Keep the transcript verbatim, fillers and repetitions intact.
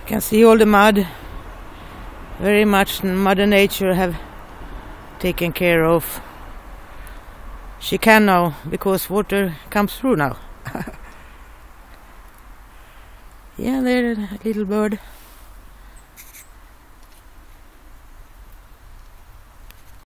Can see all the mud. Very much Mother Nature have taken care of. She can now because water comes through now. Yeah, there a little bird.